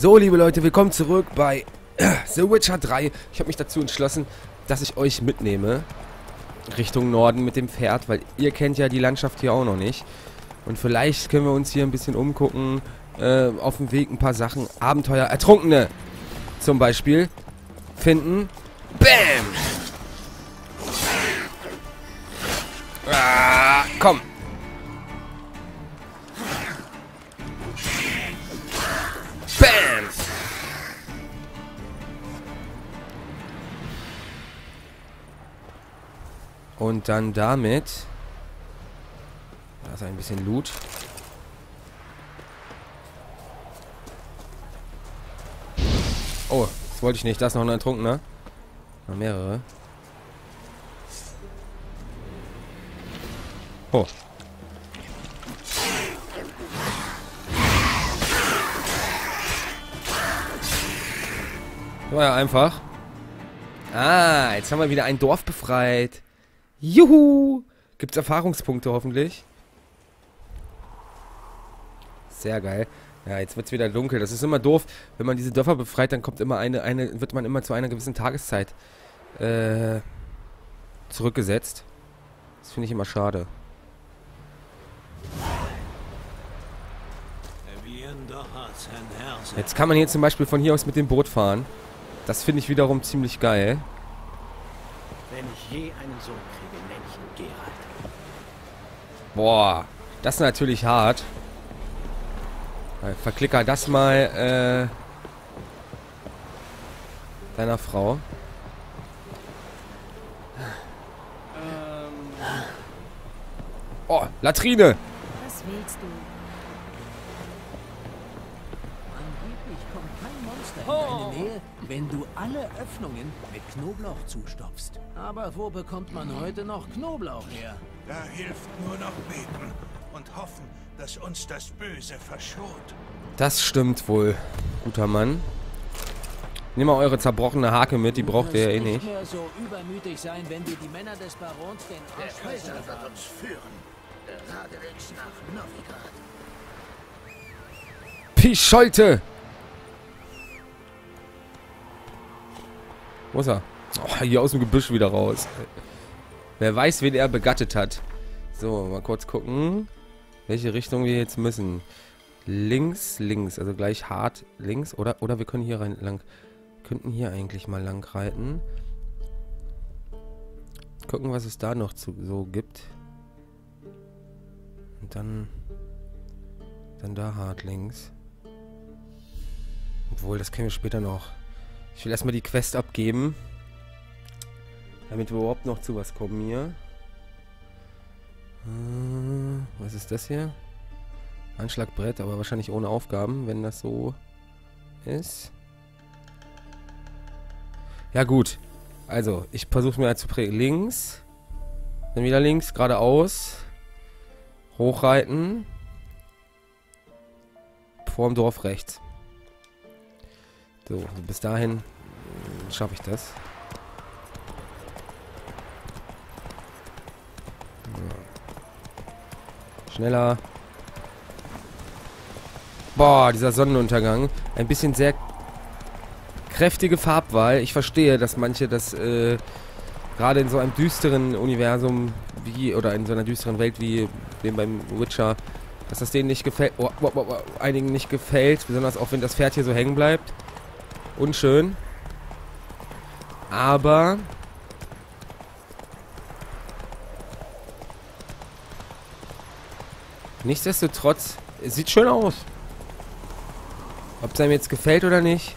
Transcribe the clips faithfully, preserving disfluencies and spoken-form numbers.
So, liebe Leute, willkommen zurück bei The Witcher drei. Ich habe mich dazu entschlossen, dass ich euch mitnehme Richtung Norden mit dem Pferd, weil ihr kennt ja die Landschaft hier auch noch nicht. Und vielleicht können wir uns hier ein bisschen umgucken, äh, auf dem Weg ein paar Sachen, Abenteuer, Ertrunkene zum Beispiel finden. Bam! Ah, komm! Bam! Und dann damit... Da ist ein bisschen Loot. Oh, das wollte ich nicht. Da ist noch ein Ertrunkener. Noch mehrere. Oh. War ja einfach. Ah, jetzt haben wir wieder ein Dorf befreit. Juhu! Gibt's Erfahrungspunkte hoffentlich? Sehr geil. Ja, jetzt wird's wieder dunkel. Das ist immer doof. Wenn man diese Dörfer befreit, dann kommt immer eine, eine, wird man immer zu einer gewissen Tageszeit äh, zurückgesetzt. Das finde ich immer schade. Jetzt kann man hier zum Beispiel von hier aus mit dem Boot fahren. Das finde ich wiederum ziemlich geil. Wenn ich je einen Sohn kriege, nenne ich ihn Geralt. Boah, das ist natürlich hart. Verklicker das mal äh, deiner Frau. Ähm. Oh, Latrine! Was willst du? Angeblich kommt kein Monster in deine Nähe, wenn du alle Öffnungen mit Knoblauch zustopfst. Aber wo bekommt man heute noch Knoblauch her? Da hilft nur noch beten und hoffen, dass uns das Böse verschont. Das stimmt wohl, guter Mann. Nehmt mal eure zerbrochene Hake mit, die braucht ihr ja eh nicht. Du wirst nicht mehr so übermütig sein, wenn dir die Männer des Barons den Arsch Der Kaiser versauen. wird uns führen. Geradewegs nach Novigrad. Pischolte! Wo ist er? Oh, hier aus dem Gebüsch wieder raus. Wer weiß, wen er begattet hat. So, mal kurz gucken, welche Richtung wir jetzt müssen. Links, links, also gleich hart links. Oder, oder wir können hier rein lang. Könnten hier eigentlich mal lang reiten. Gucken, was es da noch zu, so gibt. Und dann. Dann da hart links. Obwohl, das können wir später noch. Ich will erstmal die Quest abgeben. Damit wir überhaupt noch zu was kommen hier. Äh, was ist das hier? Anschlagbrett, aber wahrscheinlich ohne Aufgaben, wenn das so ist. Ja gut. Also, ich versuche mir zu prägen. Links. Dann wieder links, geradeaus. Hochreiten. Vorm Dorf rechts. So, bis dahin schaffe ich das. Schneller. Boah, dieser Sonnenuntergang. Ein bisschen sehr kräftige Farbwahl. Ich verstehe, dass manche das äh, gerade in so einem düsteren Universum wie, oder in so einer düsteren Welt wie dem beim Witcher, dass das denen nicht gefällt, oh, oh, oh, oh, einigen nicht gefällt, besonders auch wenn das Pferd hier so hängen bleibt. Unschön. Aber nichtsdestotrotz, es sieht schön aus. Ob es einem jetzt gefällt oder nicht.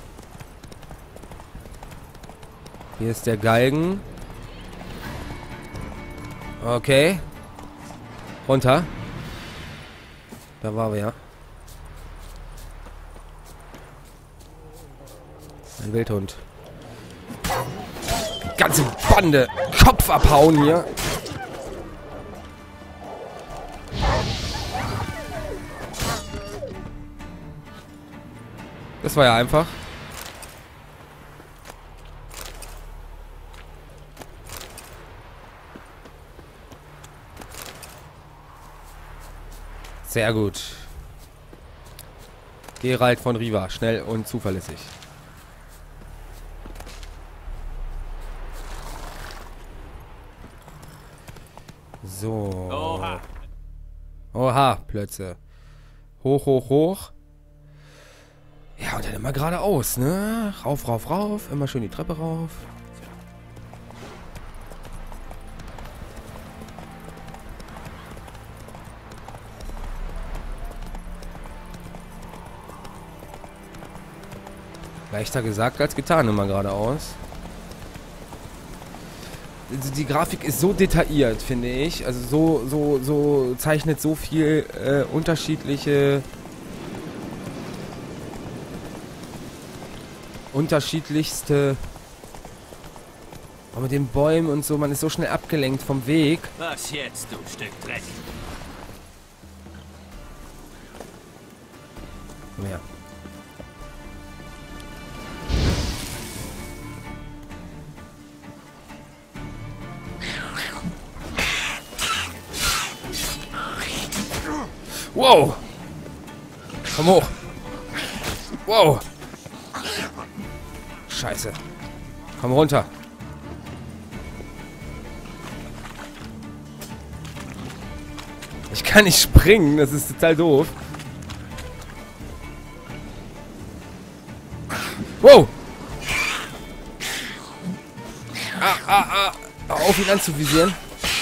Hier ist der Galgen. Okay. Runter. Da waren wir ja. Ein Wildhund. Die ganze Bande. Kopf abhauen hier. Das war ja einfach. Sehr gut. Geralt von Riva. Schnell und zuverlässig. So. Oha. Oha, Plötze. Hoch, hoch, hoch. Ja, und dann immer geradeaus, ne? Rauf, rauf, rauf. Immer schön die Treppe rauf. Leichter gesagt als getan, immer geradeaus. Also die Grafik ist so detailliert, finde ich. Also so, so, so zeichnet so viel äh, unterschiedliche unterschiedlichste auch mit den Bäumen und so, man ist so schnell abgelenkt vom Weg. Was jetzt, du Stück Dreck? Komm her. Wow! Komm hoch! Wow! Scheiße. Komm runter. Ich kann nicht springen, das ist total doof. Wow! Ah, ah, ah! Hör auf, ihn anzuvisieren.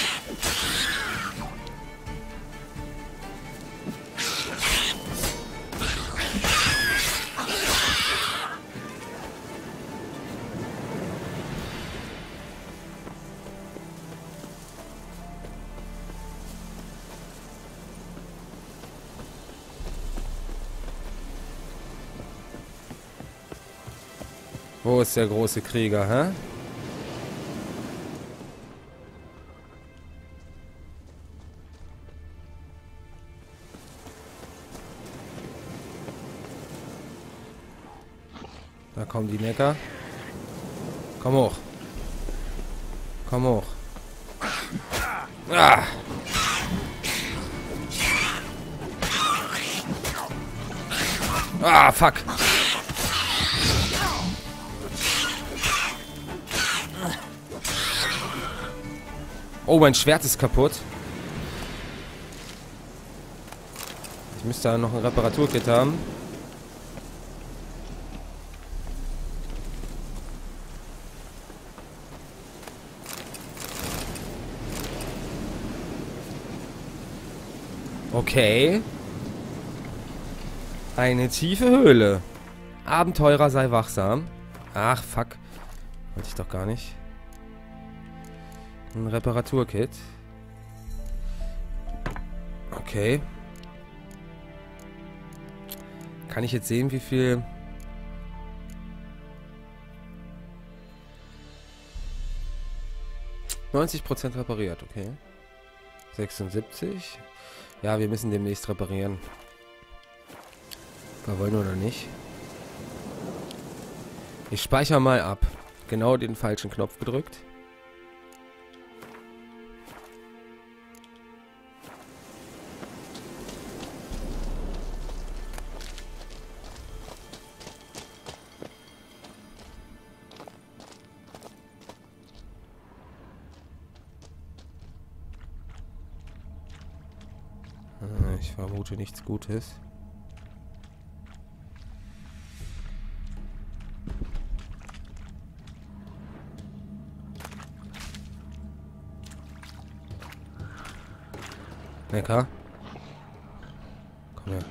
Wo ist der große Krieger, hä? Da kommen die Necker. Komm hoch. Komm hoch. Ah! Ah, fuck! Oh, mein Schwert ist kaputt. Ich müsste da noch ein Reparaturkit haben. Okay. Eine tiefe Höhle. Abenteurer sei wachsam. Ach, fuck. Wollte ich doch gar nicht. Ein Reparaturkit. Okay. Kann ich jetzt sehen, wie viel... neunzig Prozent repariert, okay. sechsundsiebzig. Ja, wir müssen demnächst reparieren. Wir wollen oder nicht. Ich speichere mal ab. Genau den falschen Knopf gedrückt. Ich vermute nichts Gutes. Necker. Komm her.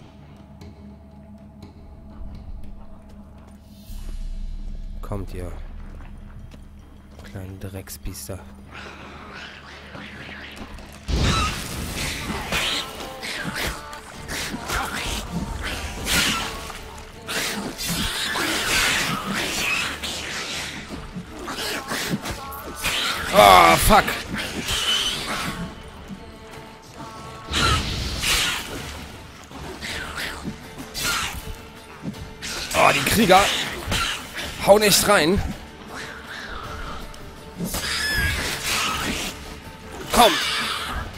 Kommt ihr. Kleinen Drecksbiester. Oh, fuck. Oh, die Krieger. Hau nicht rein. Komm.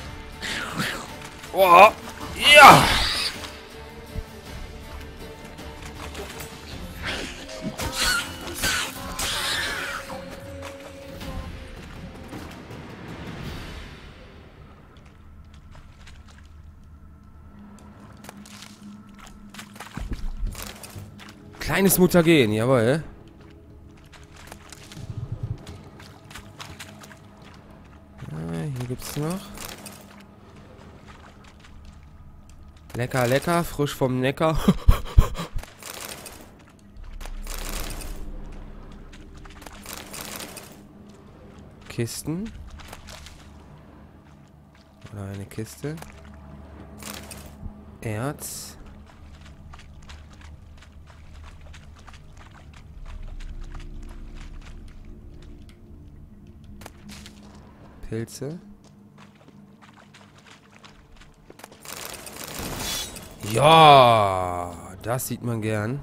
Oh, ja. Kleines Mutagen, jawohl. Ja, hier gibt's noch. Lecker, lecker, frisch vom Neckar. Kisten. Oder eine Kiste. Erz. Pilze. Ja, das sieht man gern.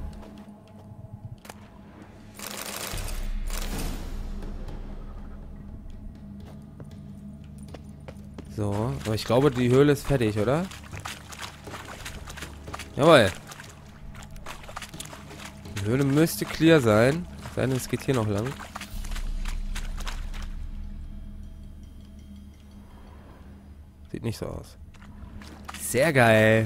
So, aber ich glaube, die Höhle ist fertig, oder? Jawohl. Die Höhle müsste clear sein. Sei denn, es geht hier noch lang. Sieht nicht so aus. Sehr geil.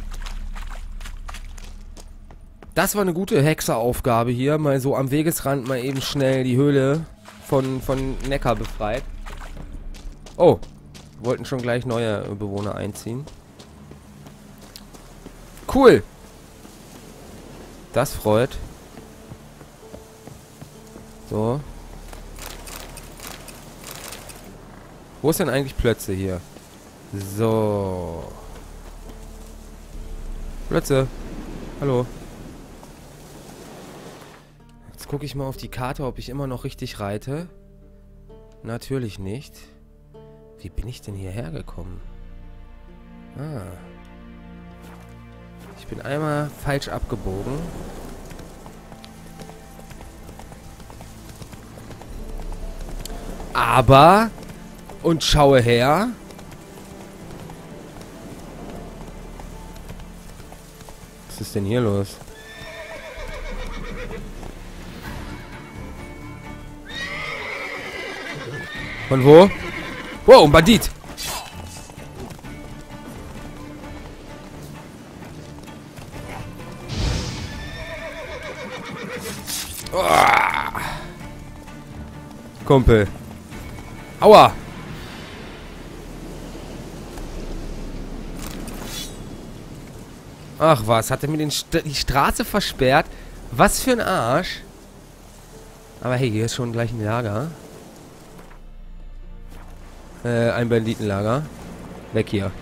Das war eine gute Hexeraufgabe hier. Mal so am Wegesrand mal eben schnell die Höhle von, von Neckar befreit. Oh. Wollten schon gleich neue Bewohner einziehen. Cool. Das freut. So. Wo ist denn eigentlich Plötze hier? So. Plötze. Hallo. Jetzt gucke ich mal auf die Karte, ob ich immer noch richtig reite. Natürlich nicht. Wie bin ich denn hierher gekommen? Ah. Ich bin einmal falsch abgebogen. Aber... Und schaue her. Was ist denn hier los? Von wo? Wow, ein Bandit! Oh. Kumpel. Aua! Ach was, hat er mir den St die Straße versperrt? Was für ein Arsch. Aber hey, hier ist schon gleich ein Lager. Äh, ein Banditenlager. Weg hier.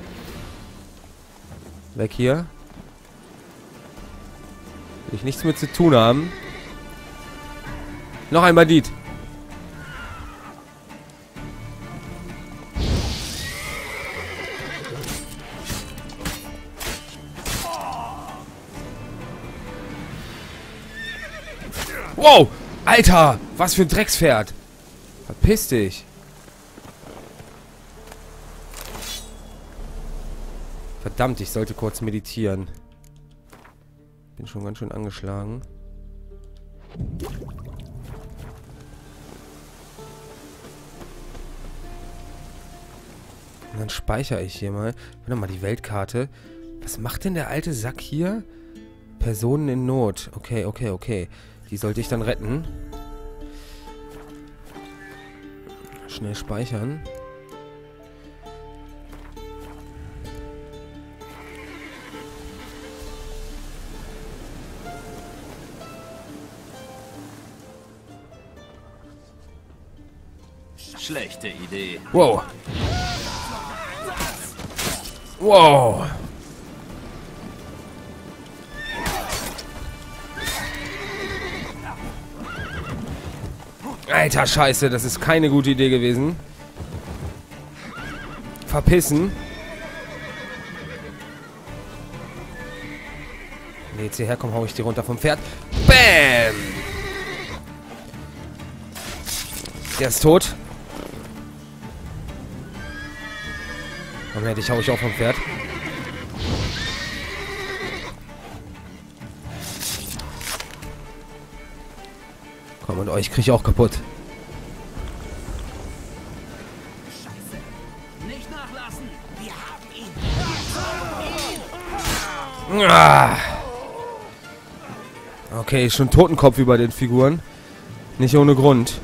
Weg hier. Will ich nichts mit zu tun haben. Noch ein Bandit. Wow! Alter! Was für ein Dreckspferd! Verpiss dich! Verdammt, ich sollte kurz meditieren. Bin schon ganz schön angeschlagen. Und dann speichere ich hier mal. Warte mal, die Weltkarte. Was macht denn der alte Sack hier? Personen in Not. Okay, okay, okay. Die sollte ich dann retten. Schnell speichern. Schlechte Idee. Wow. Wow. Alter Scheiße, das ist keine gute Idee gewesen. Verpissen. Wenn du jetzt hierher komm, hau ich dir runter vom Pferd. Bam! Der ist tot. Komm her, dich hau ich auch vom Pferd. Komm, und euch krieg ich auch kaputt. Scheiße. Nicht nachlassen. Wir haben ihn. Ah. Okay, schon Totenkopf über den Figuren. Nicht ohne Grund.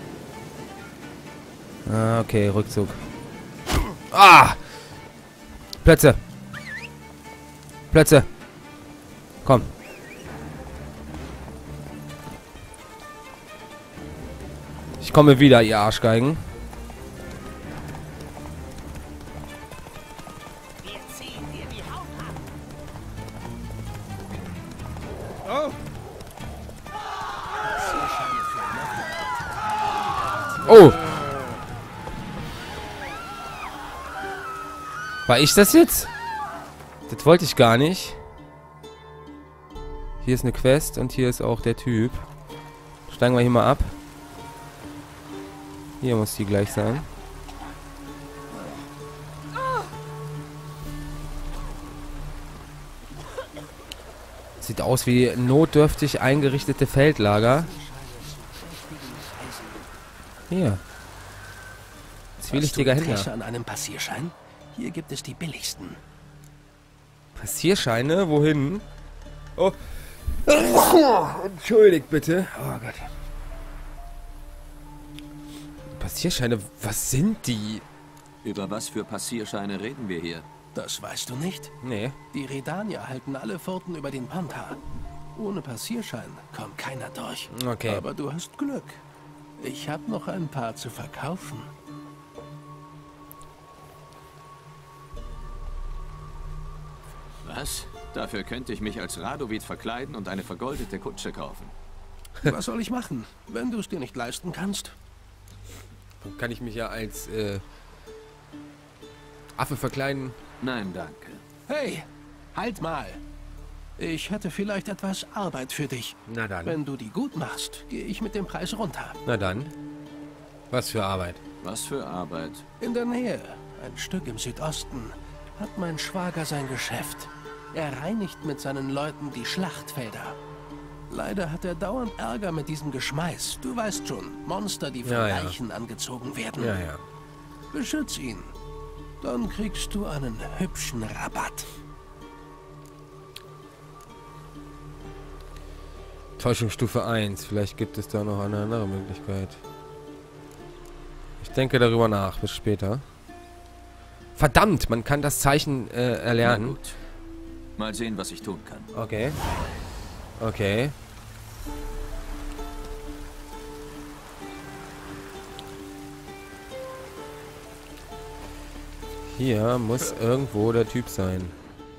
Ah, okay, Rückzug. Ah! Plätze. Plätze. Komm. Ich komme wieder, ihr Arschgeigen. Oh! War ich das jetzt? Das wollte ich gar nicht. Hier ist eine Quest und hier ist auch der Typ. Steigen wir hier mal ab. Hier muss die gleich sein. Sieht aus wie notdürftig eingerichtete Feldlager. Hier. Zwielichtiger Händler. Interesse an einem Passierschein? Hier gibt es die billigsten. Passierscheine? Wohin? Oh. Entschuldigt bitte. Oh Gott. Passierscheine, was sind die? Über was für Passierscheine reden wir hier? Das weißt du nicht? Nee. Die Redanier halten alle Pforten über den Pontar. Ohne Passierschein kommt keiner durch. Okay. Aber du hast Glück. Ich habe noch ein paar zu verkaufen. Was? Dafür könnte ich mich als Radovid verkleiden und eine vergoldete Kutsche kaufen. Was soll ich machen, wenn du es dir nicht leisten kannst? Dann kann ich mich ja als äh, Affe verkleiden. Nein, danke. Hey, halt mal. Ich hätte vielleicht etwas Arbeit für dich. Na dann. Wenn du die gut machst, gehe ich mit dem Preis runter. Na dann. Was für Arbeit? Was für Arbeit? In der Nähe, ein Stück im Südosten, hat mein Schwager sein Geschäft. Er reinigt mit seinen Leuten die Schlachtfelder. Leider hat er dauernd Ärger mit diesem Geschmeiß. Du weißt schon, Monster, die von Ja, ja. Leichen angezogen werden. Ja, ja. Beschütz ihn. Dann kriegst du einen hübschen Rabatt. Täuschungsstufe eins. Vielleicht gibt es da noch eine andere Möglichkeit. Ich denke darüber nach. Bis später. Verdammt, man kann das Zeichen äh, Na erlernen. gut. Mal sehen, was ich tun kann. Okay. Okay. Hier muss irgendwo der Typ sein.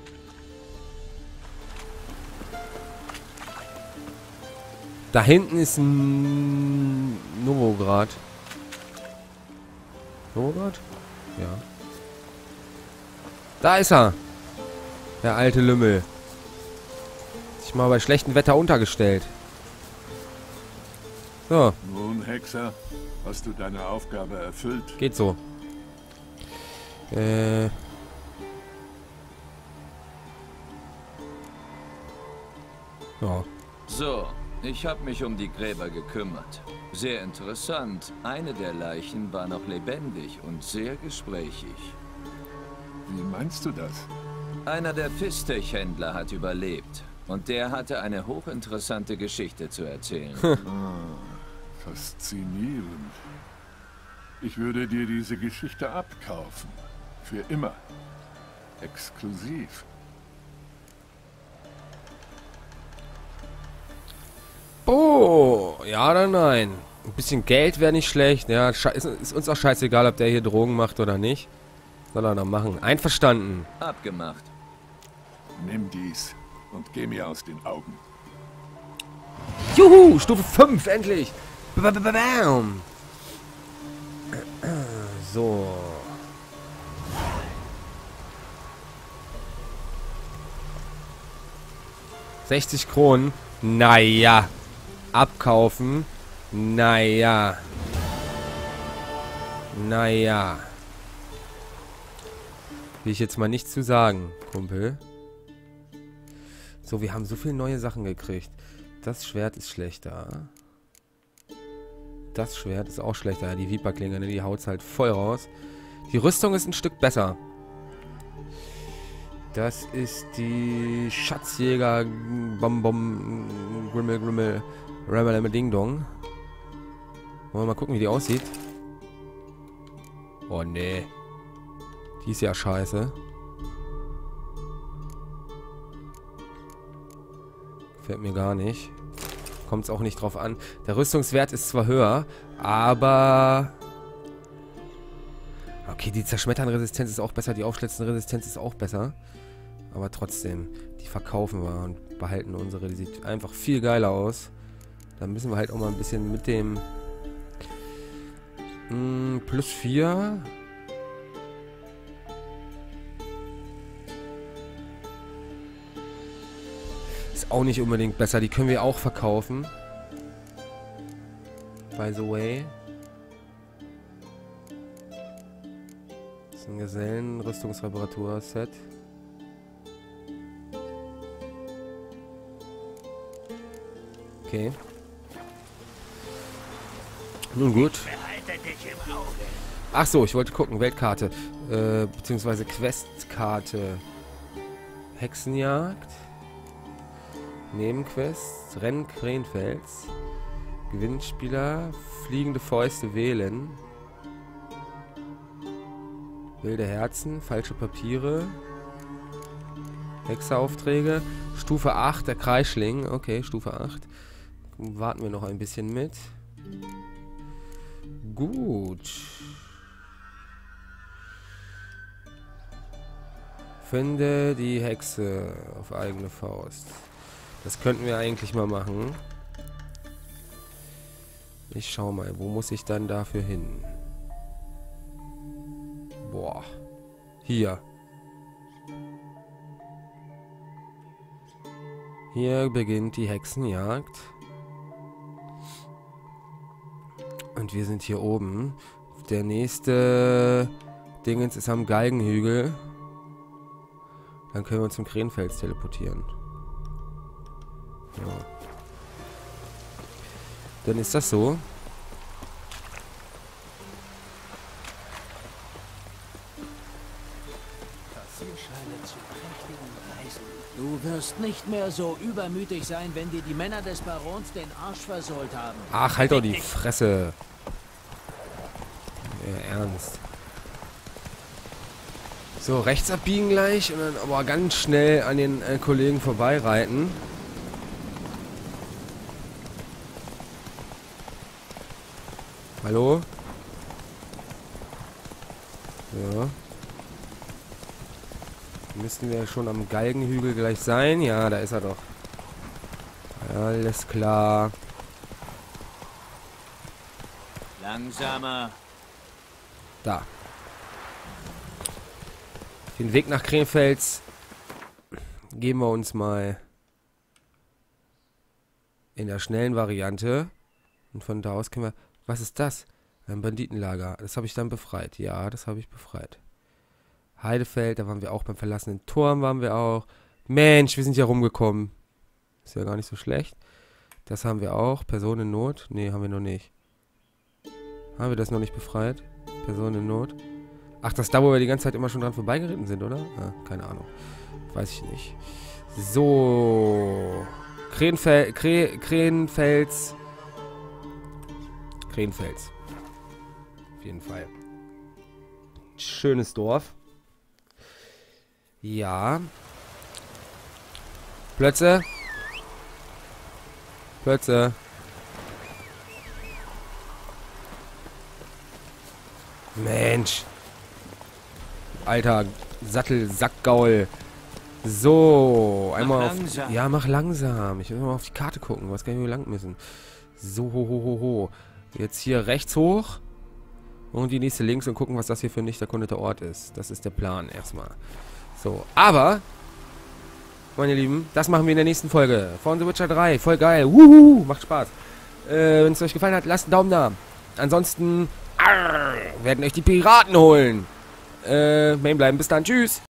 Da hinten ist ein Novograd. Novograd? Ja. Da ist er. Der alte Lümmel. Sich mal bei schlechtem Wetter untergestellt. So, Nun, Hexer, hast du deine Aufgabe erfüllt? geht so. Äh. Ja. So, ich habe mich um die Gräber gekümmert. Sehr interessant. Eine der Leichen war noch lebendig und sehr gesprächig. Wie meinst du das? Einer der Fistech-Händler hat überlebt. Und der hatte eine hochinteressante Geschichte zu erzählen. Faszinierend. Ich würde dir diese Geschichte abkaufen. Für immer. Exklusiv. Oh, ja oder nein? Ein bisschen Geld wäre nicht schlecht. Ja, ist, ist uns auch scheißegal, ob der hier Drogen macht oder nicht. Soll er noch machen. Einverstanden. Abgemacht. Nimm dies und geh mir aus den Augen. Juhu, Stufe fünf, endlich. Bam. So. sechzig Kronen. Naja. Abkaufen. Naja. Naja. Will ich jetzt mal nichts zu sagen, Kumpel. So, wir haben so viele neue Sachen gekriegt. Das Schwert ist schlechter. Das Schwert ist auch schlechter. Die Viperklinge, ne? Die haut's halt voll raus. Die Rüstung ist ein Stück besser. Das ist die Schatzjäger Bom Bom Grimmel Grimmel Rammel Ding Dong. Wollen wir mal gucken, wie die aussieht. Oh nee. Die ist ja scheiße. Gefällt mir gar nicht. Kommt es auch nicht drauf an. Der Rüstungswert ist zwar höher, aber... Okay, die Zerschmetternresistenz ist auch besser, die Aufschlitzenresistenz ist auch besser. Aber trotzdem, die verkaufen wir und behalten unsere. Die sieht einfach viel geiler aus. Da müssen wir halt auch mal ein bisschen mit dem... Mh, plus vier... Ist auch nicht unbedingt besser. Die können wir auch verkaufen. By the way. Das ist ein Gesellen-Rüstungsreparatur-Set. Okay. Nun gut. Ach so, ich wollte gucken. Weltkarte. Äh, beziehungsweise Questkarte. Hexenjagd. Nebenquests. Rennen Krenfels. Gewinnspieler. Fliegende Fäuste wählen. Wilde Herzen. Falsche Papiere. Hexeraufträge. Stufe acht. Der Kreischling. Okay, Stufe acht. Warten wir noch ein bisschen mit. Gut. Finde die Hexe auf eigene Faust. Das könnten wir eigentlich mal machen. Ich schau mal, wo muss ich dann dafür hin? Boah. Hier. Hier beginnt die Hexenjagd. Und wir sind hier oben. Der nächste Dingens ist am Galgenhügel. Dann können wir uns zum Krenfels teleportieren. Ja. Dann ist das so. Du wirst nicht mehr so übermütig sein, wenn dir die Männer des Barons den Arsch versohlt haben. Ach, halt doch die Fresse. Ja, ernst. So, rechts abbiegen gleich und dann aber ganz schnell an den äh, Kollegen vorbeireiten. Hallo? Ja. Müssten wir schon am Galgenhügel gleich sein? Ja, da ist er doch. Alles klar. Langsamer. Da. Den Weg nach Krenfels geben wir uns mal in der schnellen Variante. Und von da aus können wir... Was ist das? Ein Banditenlager. Das habe ich dann befreit. Ja, das habe ich befreit. Heidefeld, da waren wir auch beim verlassenen Turm, waren wir auch. Mensch, wir sind ja rumgekommen. Ist ja gar nicht so schlecht. Das haben wir auch. Person in Not? Nee, haben wir noch nicht. Haben wir das noch nicht befreit? Person in Not? Ach, das ist da, wo wir die ganze Zeit immer schon dran vorbeigeritten sind, oder? Ah, keine Ahnung. Weiß ich nicht. So. Krenfel Kre Krenfels. Krenfels. Auf jeden Fall. Schönes Dorf. Ja. Plötze. Plötze. Mensch. Alter, Sattel, Sackgaul. So, einmal mach auf... langsam. Ja, mach langsam. Ich will mal auf die Karte gucken. Was kann ich mir lang müssen? So, ho, ho, ho, ho. Jetzt hier rechts hoch. Und die nächste links und gucken, was das hier für ein nicht erkundeter Ort ist. Das ist der Plan erstmal. So, aber... Meine Lieben, das machen wir in der nächsten Folge von The Witcher drei. Voll geil. Wuhu, macht Spaß. Äh, wenn es euch gefallen hat, lasst einen Daumen da. Ansonsten arr, werden euch die Piraten holen. Äh, main bleiben. Bis dann. Tschüss.